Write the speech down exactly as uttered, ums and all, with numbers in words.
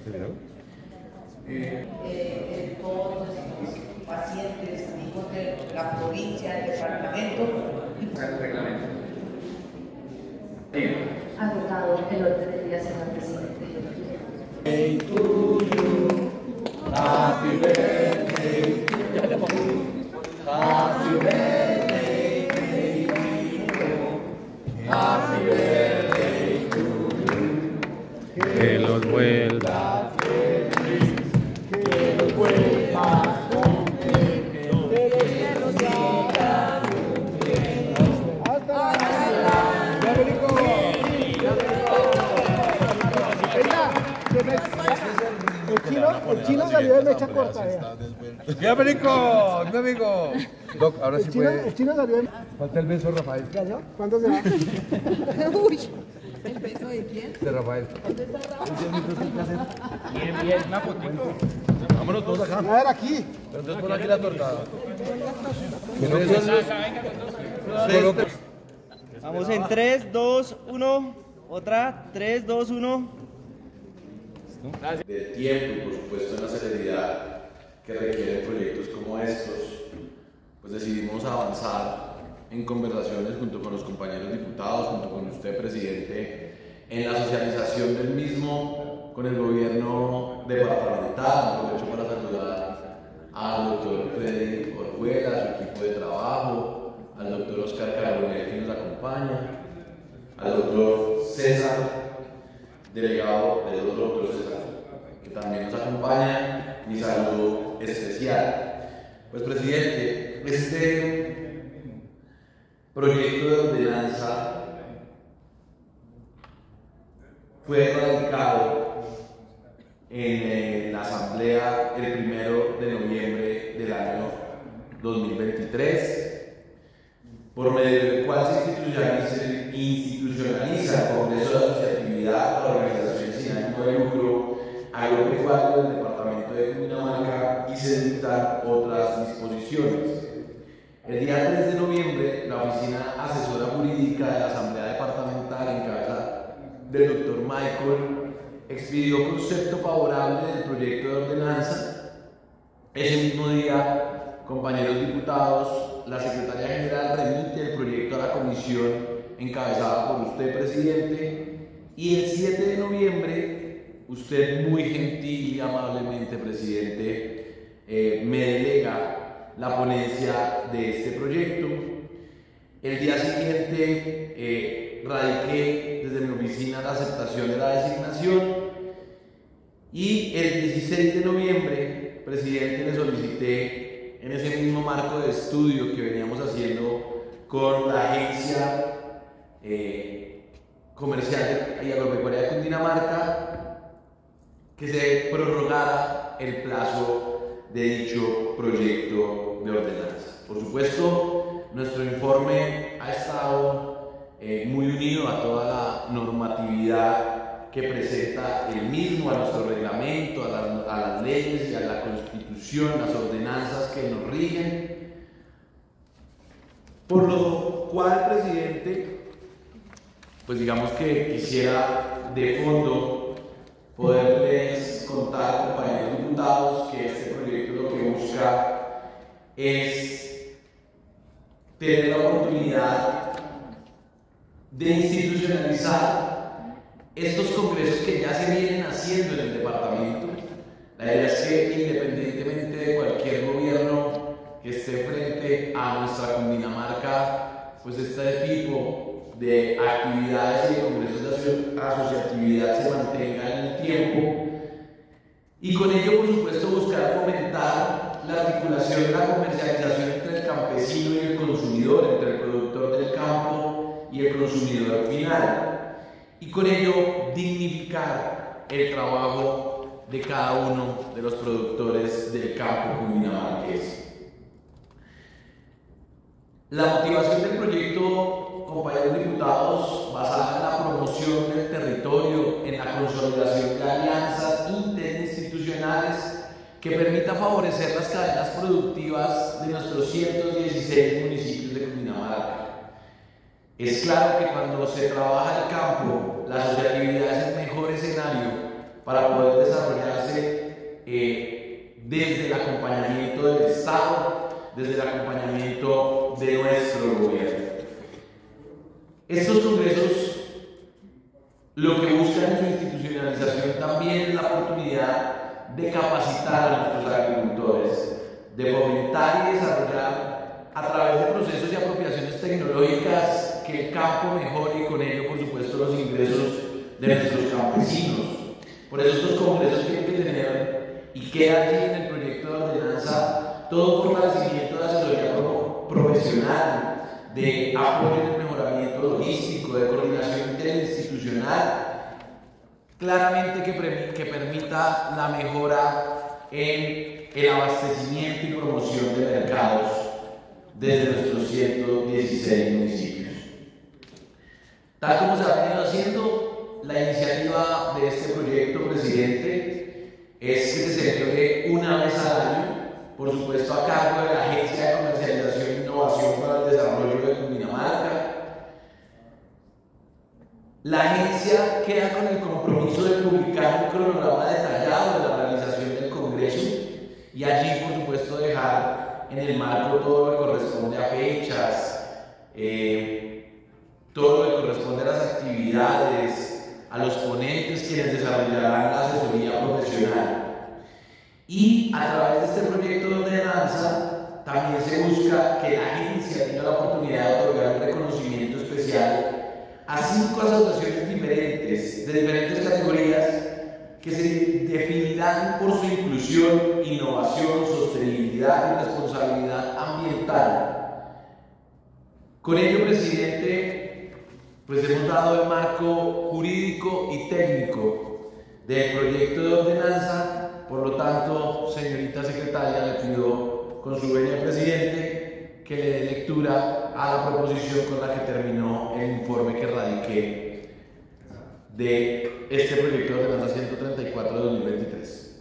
Eh, eh, todos los pacientes, amigos de la provincia, del departamento y el reglamento. Agotado el orden del día, señor presidente. Hey to you, happy birthday to you, happy birthday to you, happy birthday to you. Que los vuelva feliz, que los vuelva a cumplir, que los siga cumpliendo. ¡Hasta El chino, el chino salió de mecha corta. ¡Ya, Perico! ¡Mi amigo! Doc, ahora sí El chino, puede. el chino salió de... Falta el beso, Rafael. ¿Cuánto se va? Uy, ¿el beso de quién? De Rafael. bien, bien, una fotito. Vámonos todos acá. A ver, aquí. Pero entonces pon aquí la torta. Vamos en tres, dos, uno. Otra, tres, dos, uno. De tiempo y por supuesto en la celeridad que requieren proyectos como estos, pues decidimos avanzar en conversaciones junto con los compañeros diputados, junto con usted, presidente, en la socialización del mismo con el gobierno departamental. Aprovecho para saludar al doctor Freddy Orjuela, a su equipo de trabajo, al doctor Oscar Carbonell que nos acompaña, al doctor César, delegado del otro doctor César, que también nos acompaña. Mi saludo especial. Pues, presidente, este proyecto de ordenanza fue radicado en la Asamblea el primero de noviembre del año dos mil veintitrés, por medio del cual se institucionaliza, institucionaliza el Congreso de Asociatividad para Organizaciones sin ánimo de lucro agropecuario del departamento de Cundinamarca y se dictan otras disposiciones. El día tres de noviembre, la Oficina Asesora Jurídica de la Asamblea Departamental, en cabeza del doctor Michael, expidió concepto favorable del proyecto de ordenanza. Ese mismo día, compañeros diputados, la Secretaría General remite el proyecto a la comisión encabezada por usted, presidente, y el siete de noviembre, usted muy gentil y amablemente, presidente, eh, me delega la ponencia de este proyecto. El día siguiente eh, radiqué desde mi oficina la aceptación de la designación y el dieciséis de noviembre, presidente, le solicité en ese mismo marco de estudio que veníamos haciendo con la Agencia eh, Comercial y Agropecuaria de Cundinamarca que se prorrogara el plazo de dicho proyecto de ordenanza. Por supuesto, nuestro informe ha estado eh, muy unido a toda la normatividad que presenta el mismo, a nuestro reglamento, a, la, a las leyes y a la Constitución, las ordenanzas que nos rigen. Por lo cual, presidente, pues digamos que quisiera de fondo poderles contar, compañeros diputados, que este proyecto lo que busca es tener la oportunidad de institucionalizar estos congresos que ya se vienen haciendo en el departamento. La idea es que, independientemente de cualquier gobierno que esté frente a nuestra Cundinamarca, pues este tipo de actividades y de congresos de asociatividad se mantengan en el tiempo, y con ello, por supuesto, buscar fomentar la articulación de la comercialización entre el campesino y el consumidor, entre el productor del campo y el consumidor final, y con ello dignificar el trabajo de cada uno de los productores del campo cundinamarqués. La motivación del proyecto, compañeros diputados, basada en la promoción del territorio, en la consolidación de alianzas interinstitucionales que permita favorecer las cadenas productivas de nuestros ciento dieciséis municipios de Cundinamarca. Es claro que cuando se trabaja el campo, la asociatividad es el mejor escenario para poder desarrollarse eh, desde el acompañamiento del Estado, desde el acompañamiento de nuestro gobierno. Estos congresos lo que buscan en su institucionalización también es la oportunidad de capacitar a nuestros agricultores, de fomentar y desarrollar a través de procesos y apropiaciones tecnológicas que el campo mejore y con ello, por supuesto, los ingresos de nuestros campesinos. Por eso estos congresos tienen que tener, y queda allí en el proyecto de ordenanza, todo un fortalecimiento de asesoría profesional, de apoyo en el mejoramiento logístico, de coordinación interinstitucional, claramente que, que permita la mejora en el abastecimiento y promoción de mercados desde nuestros ciento dieciséis municipios. Tal como se ha venido haciendo, la iniciativa de este proyecto, presidente, es que se celebre una vez al año, por supuesto a cargo de la Agencia de Comercialización e Innovación para el Desarrollo de Cundinamarca. La agencia queda con el compromiso de publicar un cronograma detallado de la realización del Congreso y allí, por supuesto, dejar en el marco todo lo que corresponde a fechas, eh, todo lo que corresponde a las actividades, a los ponentes quienes desarrollarán la asesoría profesional. Y a través de este proyecto de ordenanza también se busca que la agencia tenga la oportunidad de otorgar un reconocimiento especial a cinco asociaciones diferentes, de diferentes categorías, que se definirán por su inclusión, innovación, sostenibilidad y responsabilidad ambiental. Con ello, presidente, pues hemos dado el marco jurídico y técnico del proyecto de ordenanza. Por lo tanto, señorita secretaria, le pido con su venia, presidente, que le dé lectura a la proposición con la que terminó el informe que radiqué de este proyecto de ordenanza ciento treinta y cuatro de dos mil veintitrés.